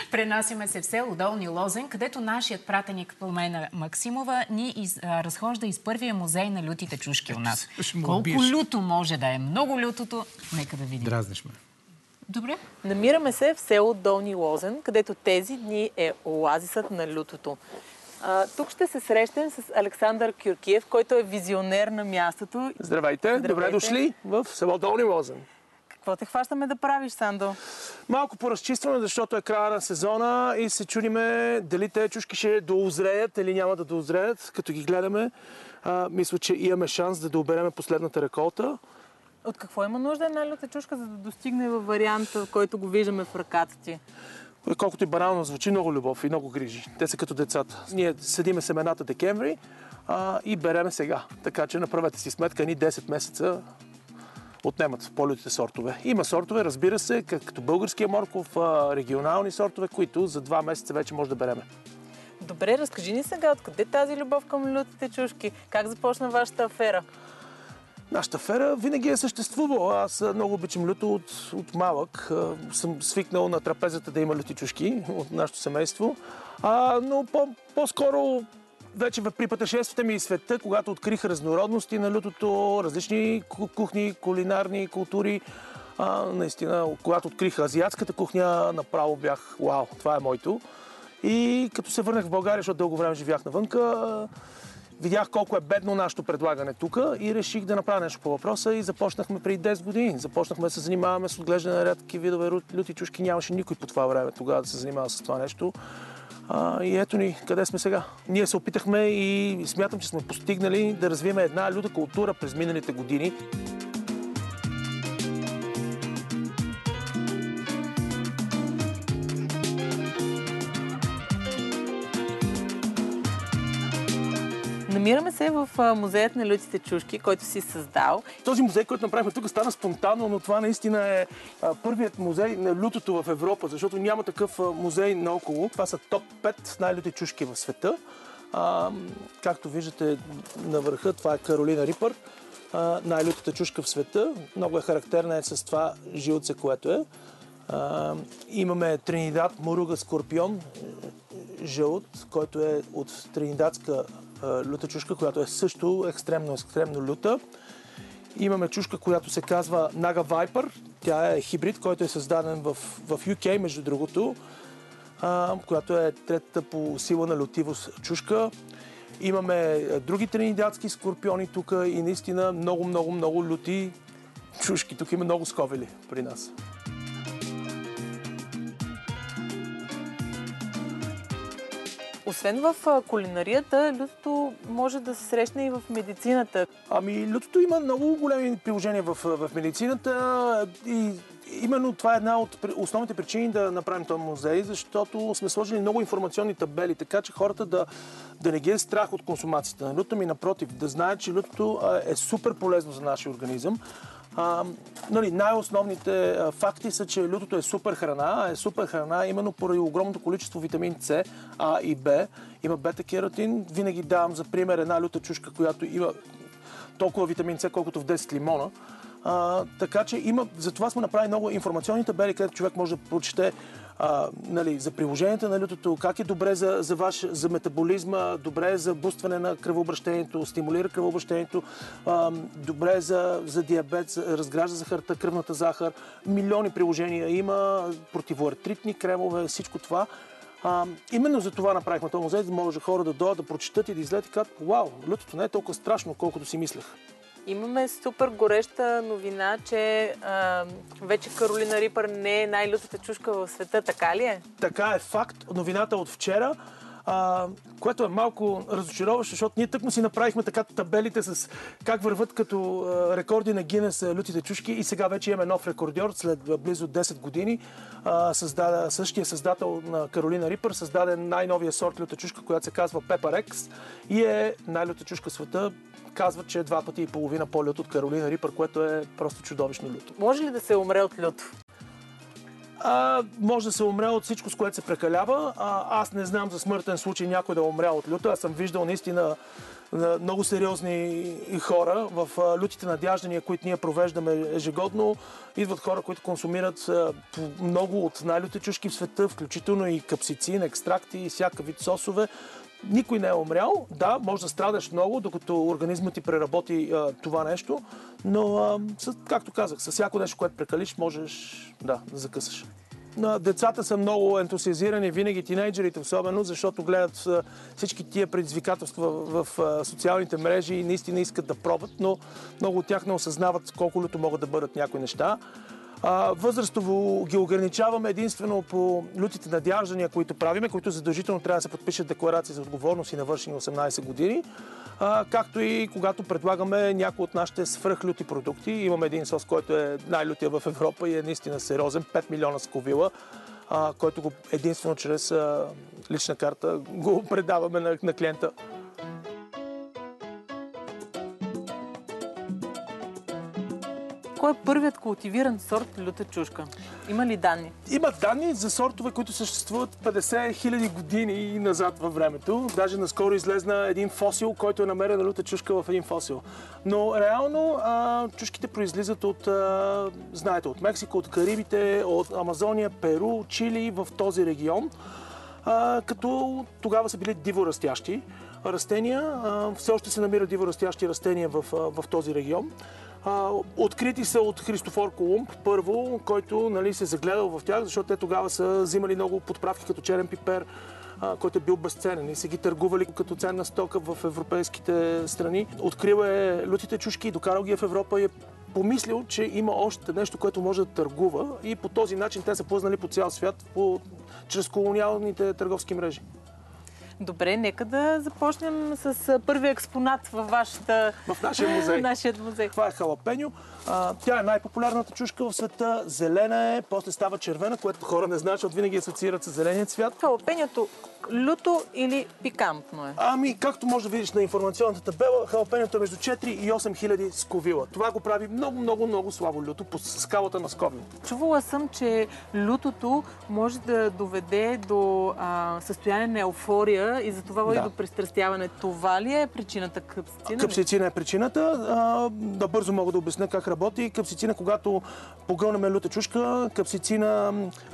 Пренасяме се в село Долни Лозен, където нашият пратеник Пламена Максимова ни разхожда из първия музей на лютите чушки у нас. Колко люто може да е? Много лютото. Нека да видим. Дразниш ме. Добре. Намираме се в село Долни Лозен, където тези дни е оазисът на лютото. Тук ще се срещнем с Александър Кюркиев, който е визионер на мястото. Здравейте, добре дошли в село Долни Лозен. Какво те хващаме да правиш, Сандо? Малко поразчистваме, защото е края на сезона и се чудиме дали те чушки ще доозреят или няма да доозреят. Като ги гледаме, мисля, че имаме шанс да дооберем последната реколта. От какво има нужда една люта чушка, за да достигне във варианта, който го виждаме в ръката ти? Колкото и банално звучи, много любов и много грижи. Те са като децата. Ние съдиме семената декември и береме сега. Така че направете си сметка, ни 10 месеца отнемат по-лютите сортове. Има сортове, разбира се, като българския морков, регионални сортове, които за 2 месеца вече може да береме. Добре, разкажи ни сега, откъде тази любов към лютите чушки? Как започна вашата афера? Нашата афера винаги е съществувала. Аз много обичам люто от малък. Съм свикнал на трапезата да има люти чушки от нашето семейство. Но по-скоро вече при пътешествията ми из света, когато открих разнородности на лютото, различни кухни, кулинарни култури, наистина, когато открих азиатската кухня, направо бях, вау, това е моето. И като се върнах в България, защото дълго време живях навънка, видях колко е бедно нашето предлагане тук и реших да направя нещо по въпроса и започнахме преди 10 години. Започнахме да се занимаваме с отглеждане на рядки видове люти чушки. Нямаше никой по това време тогава да се занимава с това нещо. И ето ни, къде сме сега. Ние се опитахме и смятам, че сме постигнали да развием една люта култура през миналите години. Намираме се в музеят на лютите чушки, който си създал. Този музей, който направихме тук, стана спонтанно, но това наистина е първият музей на лютото в Европа, защото няма такъв музей наоколо. Това са топ 5 най-люти чушки в света. Както виждате на върха, това е Каролина Рипър, най-лютата чушка в света. Много е характерна с това жилце, което е. Имаме Тринидад Моруга Скорпион, жълт, който е от тринидадска люта чушка, която е също екстремно люта. Имаме чушка, която се казва Нага Вайпър. Тя е хибрид, който е създаден в UK, между другото, която е третата по сила на лютивост чушка. Имаме други тринидадски скорпиони тук и наистина много люти чушки. Тук има много сковели при нас. Освен в кулинарията, лютото може да се срещне и в медицината. Лютото има много големи приложения в медицината и именно това е една от основните причини да направим този музей, защото сме сложили много информационни табели, така че хората да не ги е страх от консумацията на люто, напротив, да знаят, че лютото е супер полезно за нашия организъм. Най-основните факти са, че лютото е супер храна, именно поради огромното количество витамин С, А и Б. Има бета-кератин. Винаги давам за пример една люта чушка, която има толкова витамин С, колкото в 10 лимона. Така че затова сме направили много информационни табели, където човек може да прочете за приложенията на лютото, как е добре за метаболизма, добре за бустване на кръвообращението, стимулира кръвообращението, добре за диабет, разгражда захарта, кръвната захар. Милиони приложения има, противоартритни кремове, всичко това. Именно за това направихме този музей, да може хора да дойдат, да прочитат и да излезат и кажат: вау, лютото не е толкова страшно, колкото си мислех. Имаме супер гореща новина, че вече Каролина Рипър не е най-лютата чушка в света, така ли е? Така е, факт. Новината от вчера, което е малко разочароващо, защото ние тъкмо си направихме така табелите с как върват като рекорди на Гинес лютите чушки и сега вече имаме нов рекордьор след близо 10 години. Същия създател на Каролина Рипър създаде най-новия сорт люта чушка, която се казва Pepper X и е най-люта чушка в света. Казват, че е 2,5 пъти по-лют от Каролина Рипър, което е просто чудовищно люто. Може ли да се умре от люто? Може да се умре от всичко, с което се прекалява. Аз не знам за смъртен случай някой да умря от люто. Аз съм виждал наистина много сериозни хора. В лютите надяждания, които ние провеждаме ежегодно, идват хора, които консумират много от най-люти чушки в света, включително и капсицин, екстракти и всяка вид сосове. Никой не е умрял. Да, може да страдаш много, докато организмът ти преработи това нещо, но, както казах, с всяко нещо, което прекалиш, можеш да закъсаш. Децата са много ентусиазирани, винаги тинейджерите особено, защото гледат всички тия предизвикателства в социалните мрежи и наистина искат да пробват, но много от тях не осъзнават колко люто могат да бъдат някои неща. Възрастово ги ограничаваме единствено по лютите надяждания, които правиме, които задължително трябва да се подпишат декларации за отговорност и навършени 18 години, както и когато предлагаме някои от нашите свръхлюти продукти. Имаме един сос, който е най-лютия в Европа и е наистина сериозен, 5 милиона Сковила, който го единствено чрез лична карта го предаваме на клиента. Кой е първият култивиран сорт люта чушка? Има ли данни? Има данни за сортове, които съществуват 50 000 години назад във времето. Даже наскоро излезна един фосил, който е намерен на люта чушка в един фосил. Но реално чушките произлизат от, знаете, от Мексико, от Карибите, от Амазония, Перу, Чили, в този регион. Като тогава са били диворастящи растения. Все още се намират диворастящи растения в този регион. Открити са от Христофор Колумб, първо, който се загледал в тях, защото те тогава са взимали много подправки като черен пипер, който е бил безценен и са ги търгували като ценна стока в европейските страни. Открил е лютите чушки, докарал ги в Европа и е помислил, че има още нещо, което може да търгува и по този начин те са плъзнали по цял свят чрез колониалните търговски мрежи. Добре, нека да започнем с първия експонат в нашия музей. Нашият музей. Това е халапеньо. Тя е най-популярната чушка в света. Зелена е, после става червена, което хора не знаят, защото винаги асоциират с зеления цвят. Халапеньото люто или пикантно е? Както можеш да видиш на информационната табела, халапеньото е между 4 и 8 хиляди Сковила. Това го прави много слабо люто по скалата на Сковил. Чувала съм, че лютото може да доведе до състояние на еуфория и за това води до пристрастяване. Това ли е причината капсицина? Капсицина е причината. Да бързо мога да обясня как работи. Капсицина, когато погълнем люта чушка, капсицина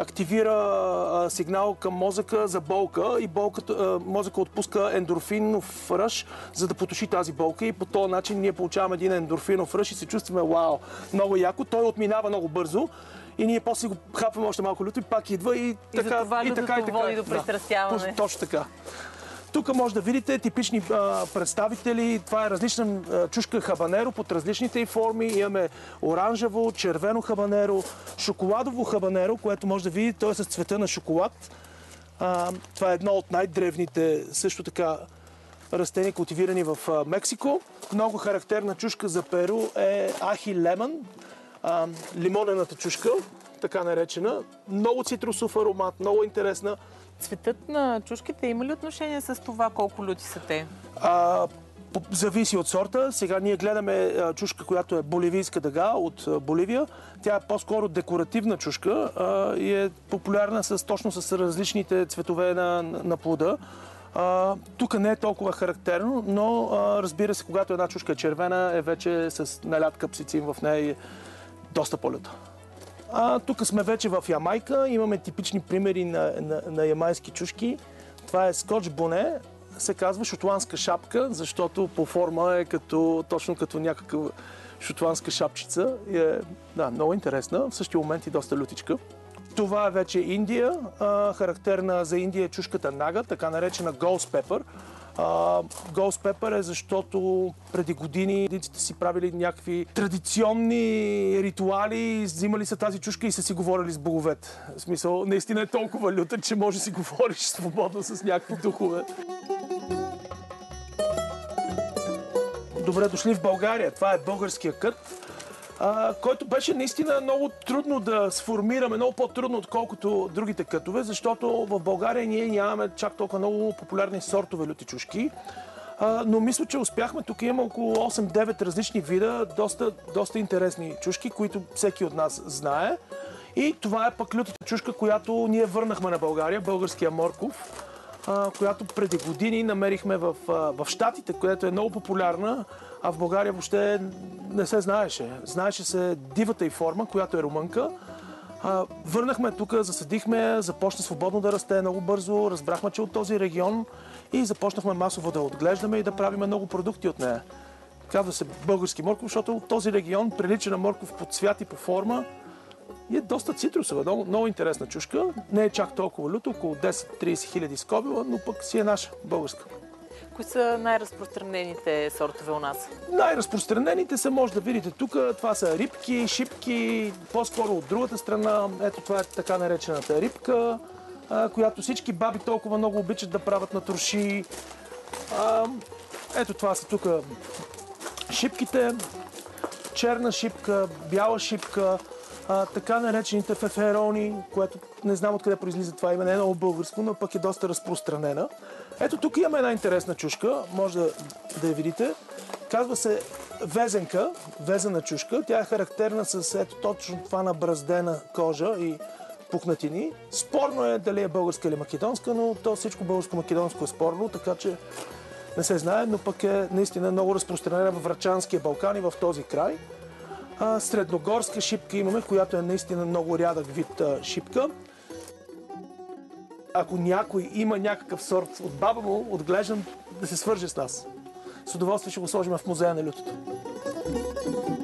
активира сигнал към мозъка за болка и мозъка отпуска ендорфинов ръж, за да потуши тази болка и по този начин ние получаваме един ендорфинов ръж и се чувстваме вау, много яко. Той отминава много бързо. И ние после го хапваме още малко люто и пак идва и така. И така води до пристрастяване. Да, точно така. Тук може да видите типични представители. Това е различна чушка хабанеро под различните й форми. Имаме оранжево, червено хабанеро, шоколадово хабанеро, което може да видите, то е с цвета на шоколад. Това е едно от най-древните също така растения, култивирани в Мексико. Много характерна чушка за Перу е ахи лемон, лимонената чушка, така наречена. Много цитрусов аромат, много интересна. Цветът на чушките има ли отношение с това колко люти са те? Зависи от сорта. Сега ние гледаме чушка, която е боливийска дъга от Боливия. Тя е по-скоро декоративна чушка и е популярна точно с различните цветове на плода. Тук не е толкова характерно, но разбира се, когато една чушка е червена, е вече с налят капсицин в нея и е доста по-люта. Тук сме вече в Ямайка. Имаме типични примери на ямайски чушки. Това е скоч боне. Се казва шотландска шапка, защото по форма е точно като някаква шотландска шапчица. Много интересна. В същия момент и доста лютичка. Това е вече Индия. Характерна за Индия е чушката нага, така наречена Ghost Pepper. Ghost Pepper е защото преди години индийците си правили някакви традиционни ритуали, взимали са тази чушка и са си говорили с боговете. В смисъл, наистина е толкова люта, че може да си говориш свободно с някакви духове. Добре дошли в България. Това е българския кът, който беше наистина много трудно да сформираме, много по-трудно, отколкото другите кътове, защото в България ние нямаме чак толкова много популярни сортове люти чушки. Но мисля, че успяхме. Тук има около 8-9 различни вида, доста интересни чушки, които всеки от нас знае. И това е пък лютата чушка, която ние върнахме на България, българския морков. която преди години намерихме в Щатите, където е много популярна, а в България въобще не се знаеше. Знаеше се дивата й форма, която е румънка. Върнахме тук, засадихме, започна свободно да расте много бързо, разбрахме, че от този регион и започнахме масово да отглеждаме и да правим много продукти от нея. Казва се български морков, защото от този регион прилича на морков по цвят и по форма и е доста цитрусова, много интересна чушка. Не е чак толкова люто, около 10-30 хиляди скобила, но пък си е наша, българска. Кои са най-разпространените сортове у нас? Най-разпространените са, може да видите тук, това са рибки, шипки, по-скоро от другата страна. Ето това е така наречената рибка, която всички баби толкова много обичат да правят на турши. Ето това са тук шипките, черна шипка, бяла шипка, така наречените феферони, което не знам откъде произлиза това име, не е много българско, но пък е доста разпространена. Ето тук имаме една интересна чушка, може да я видите. Казва се везенка, везена чушка. Тя е характерна с ето точно това набраздена кожа и пукнатини. Спорно е дали е българска или македонска, но то всичко българско-македонско е спорно, така че не се знае, но пък е наистина много разпространена в Врачанския Балкан и в този край. Средногорска шипка имаме, която е наистина много рядък вид шипка. Ако някой има някакъв сорт от баба му, отглеждан, да се свърже с нас. С удоволствие ще го сложим в музея на лютото.